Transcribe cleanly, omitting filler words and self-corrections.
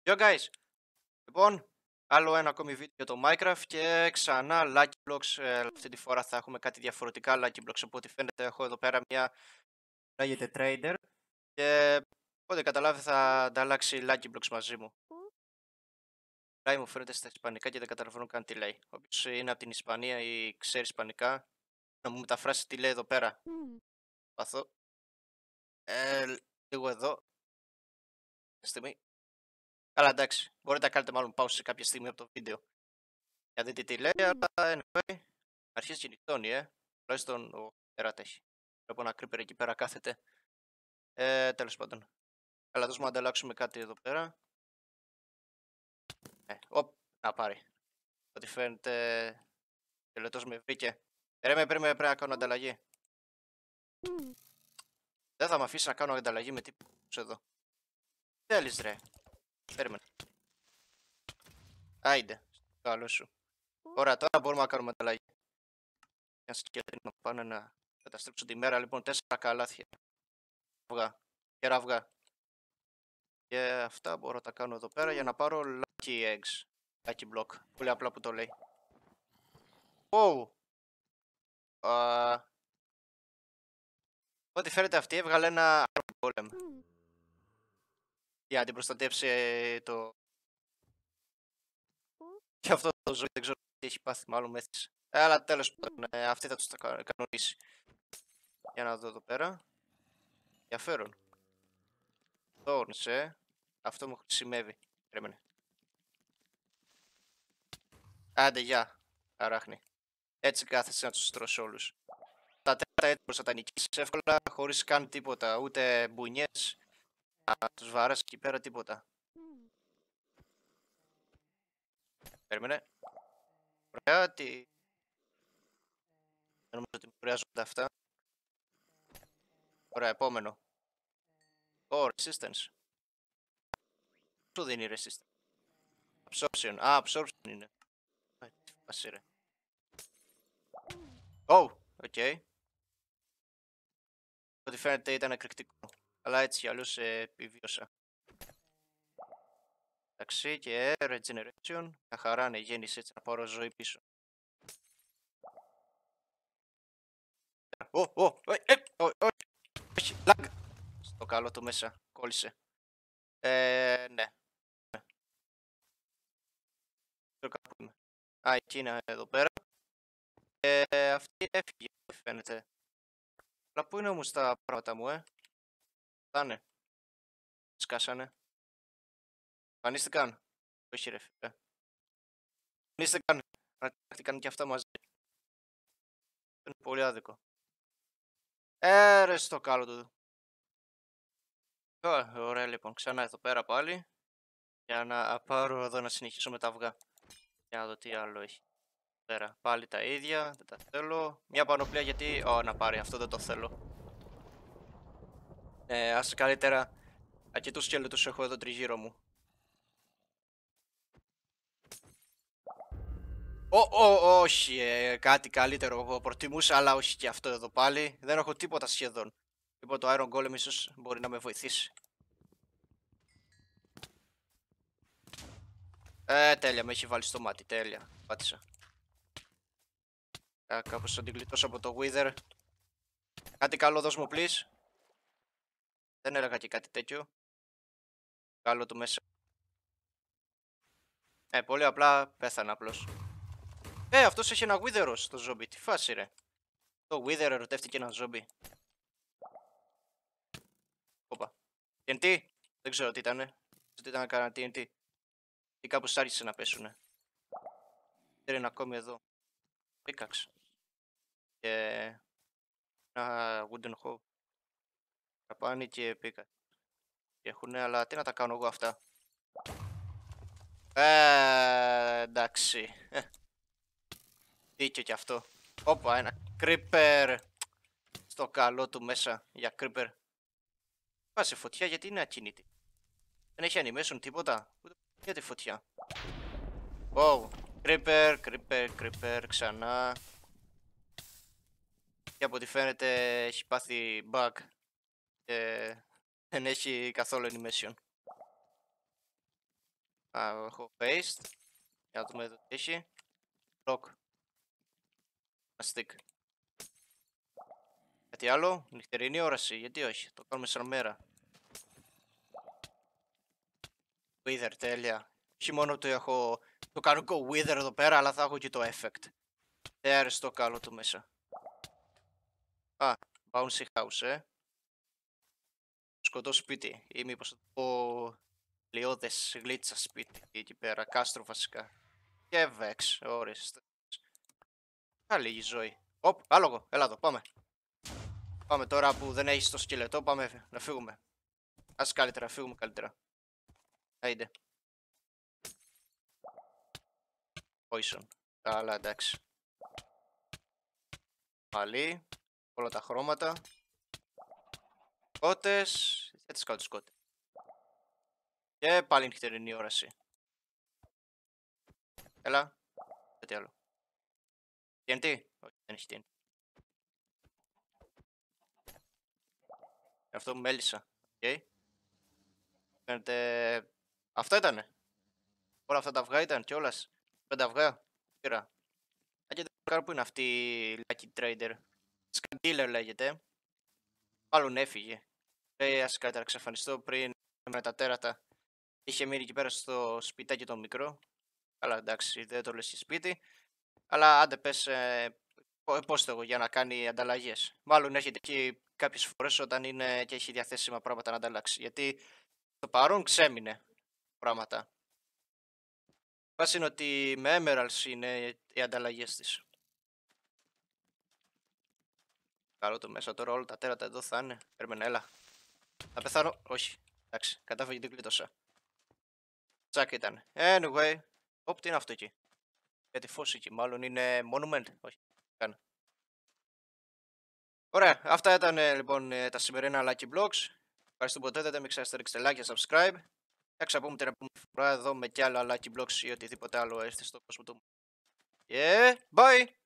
Yo guys, λοιπόν, άλλο ένα ακόμη βίντεο για το Minecraft και ξανά Lucky Blocks. Αυτή τη φορά θα έχουμε κάτι διαφορετικά Lucky Blocks. Από ό,τι φαίνεται έχω εδώ πέρα μια λέγεται Trader και όποτε καταλάβει θα ανταλλάξει Lucky Blocks μαζί μου. Λέει μου φαίνεται στα Ισπανικά και δεν καταλαβαίνω καν τι λέει. Όποιος είναι από την Ισπανία ή ξέρει Ισπανικά να μου μεταφράσει τι λέει εδώ πέρα. Παθώ. Λίγο εδώ. Στιγμή. Καλά, εντάξει. Μπορείτε να κάνετε μάλλον pause σε κάποια στιγμή από το βίντεο. Για δείτε τι λέει, αλλά anyway, αρχίζει και νυχτώνει, τουλάχιστον ο Τεράτα έχει. Βλέπω ένα creeper εκεί πέρα κάθεται. Τέλος πάντων. Αλλά δώσουμε να ανταλλάξουμε κάτι εδώ πέρα. Να πάρει. Ό,τι φαίνεται, τελετός με βρήκε. Πρέπει να κάνω ανταλλαγή. Δεν θα με αφήσει να κάνω ανταλλαγή με τίποτα εδώ. Θέλεις ρε. Περίμενε. Άιντε. Καλό σου. Ωραία, τώρα μπορούμε να κάνουμε ανταλλαγή. Μια σκέτη να πάνε να καταστρέψουν τη μέρα. Λοιπόν, 4 καλάθια. Αυγά. Κέρα αυγά. Και αυτά μπορώ να τα κάνω εδώ πέρα για να πάρω lucky eggs. Lucky block. Πολύ απλά που το λέει. Wow. Ό,τι φαίνεται αυτή έβγαλε ένα iron golem. Για να την προστατεύσει το... Και αυτό το ζωή δεν ξέρω τι έχει πάθει, μάλλον μέθης. Αλλά τέλος πάντων, αυτή θα τους τα κανονίσει. Για να δω εδώ πέρα. Ενδιαφέρον. Thorns, αυτό μου χρησιμεύει. Περίμενε. Άντε, γεια. Αράχνη. Έτσι κάθεσαι να τους στρώσει όλους. Τα τέταρτα έτσι μπορείς να τα νικήσεις εύκολα, χωρίς καν τίποτα. Ούτε μπουνιές. Να τους βαράς εκεί πέρα τίποτα. Περίμενε. Ωραία, τι... Δεν νομίζω ότι μου χρειάζονται αυτά. Ωραία, επόμενο. Resistance. Σου δίνει resistance. Absorption. Absorption είναι. Τι φάση ρε. Οκ. Ό,τι φαίνεται ήταν εκρηκτικό. Αλλά έτσι κι αλλιώς επιβίωσα. Εντάξει, και regeneration. Μια χαρά είναι, γέννησε έτσι να πάρω ζωή πίσω. Όχι, lag. Στο καλό του μέσα, κόλλησε. Ναι. Κάπου είμαι. Εκεί είναι εδώ πέρα. Αυτή έφυγε, φαίνεται. Αλλά πού είναι όμως τα πράγματα μου, Φτάνε. Σκάσανε. Εμφανίστηκαν. Όχι ρε φίλε. Εμφανίστηκαν. Ανακτήθηκαν και αυτά μαζί. Είναι πολύ άδικο. Ρε στο καλό του. Ωραία λοιπόν. Ξανά εδώ πέρα πάλι. Για να πάρω εδώ να συνεχίσω με τα αυγά. Για να δω τι άλλο έχει. Πέρα. Πάλι τα ίδια. Δεν τα θέλω. Μια πανοπλία γιατί... να πάρει. Αυτό δεν το θέλω. Ας καλύτερα. Αρκετούς σκέλετους έχω εδώ τριγύρω μου. Όχι, κάτι καλύτερο προτιμούσα, αλλά όχι και αυτό εδώ πάλι. Δεν έχω τίποτα σχεδόν. Λοιπόν, το Iron Golem ίσως μπορεί να με βοηθήσει. Τέλεια, με έχει βάλει στο μάτι, τέλεια. Πάτησα. Κάπως θα την γλιτώσω από το Wither. Κάτι καλό δώσ' μου, please. Δεν έλεγα και κάτι τέτοιο. Καλό του μέσα. Πολύ απλά πέθανα απλώς. Αυτός έχει ένα Wither στο ζόμπι. Τι φάση ρε. Το Wither ερωτεύτηκε ένα ζόμπι. Όπα. TNT. Δεν ξέρω τι ήτανε. Τι ήταν να κάνα TNT. Τι κάπως άρχισε να πέσουνε. Δεν είναι ακόμη εδώ. Pickaxe. Και ένα wooden hoe. Καπάνι και pickaxe. Έχουνε, αλλά τι να τα κάνω εγώ αυτά. Εντάξει. Δίκιο κι αυτό. Όπα, ένα creeper. Στο καλό του μέσα για creeper. Πάσε φωτιά γιατί είναι ακίνητη. Δεν έχει animation τίποτα. Για τη φωτιά. Creeper ξανά. Και από ό,τι φαίνεται έχει πάθει bug. Και δεν έχει καθόλου animation. Έχω paste. Για να δούμε εδώ τι έχει. Lock. Stick. Κάτι άλλο. Νυχτερινή όραση. Γιατί όχι. Το κάνουμε σαν μέρα. Wither, τέλεια. Όχι μόνο ότι έχω το κανονικό Wither εδώ πέρα, αλλά θα έχω και το effect. Αριστό καλό του μέσα. Bouncy house, Σκοτώ σπίτι. Ή μήπως θα το πω λιώδες γλίτσα σπίτι. Εκεί πέρα, κάστρο βασικά. Και Vex, ορίστε. Καλή η ζωή. Οπ, άλογο, έλα εδώ, πάμε. Πάμε τώρα που δεν έχεις το σκελετό, πάμε να φύγουμε. Ας καλύτερα, φύγουμε καλύτερα. Άιντε. Poison. Καλά, εντάξει. Πάλι. Όλα τα χρώματα. Σκότες. Για τις κάτω σκότες. Και πάλι νυχτερινή όραση. Έλα. Κάτι άλλο. TNT. Όχι, δεν έχει TNT. Αυτό μου μέλισσα. Okay. Φαίνεται... Αυτά ήτανε. Όλα αυτά τα αυγά ήταν κιόλας. 5 αυγά. Πήρα. Και δεν που είναι αυτή η Lucky Trader. Σκαντίλερ λέγεται. Μάλλον έφυγε. Ας καλύτερα εξαφανιστώ πριν με τα τέρατα. Είχε μείνει εκεί πέρα στο σπιτάκι το μικρό. Αλλά εντάξει, δεν το λες σπίτι. Αλλά άντε πες πώς το εγώ για να κάνει ανταλλαγές. Μάλλον έρχεται εκεί κάποιες φορές όταν είναι και έχει διαθέσιμα πράγματα να ανταλλάξει. Γιατί στο παρόν ξέμεινε πράγματα. Βάση είναι ότι με Emeralds είναι οι ανταλλαγές της. Καλό το μέσα τώρα, όλα τα τέρατα εδώ θα είναι. Περίμενε, έλα. Θα πεθάνω. Όχι. Εντάξει, κατάφαγε την κλείτωσα. Τσάκ ήταν. Anyway. Τι είναι αυτό εκεί. Γιατί φως εκεί. Μάλλον είναι monument. Όχι. Κάνε. Ωραία. Αυτά ήταν λοιπόν τα σημερινά Lucky Blocks. Ευχαριστώ που το μην ξεχάσετε να ρίξετε like και subscribe. Θα ξαπούμε την επόμενη φορά εδώ με κι άλλα Lucky Blocks ή οτιδήποτε άλλο έρθει στο κόσμο του. Yeah, bye!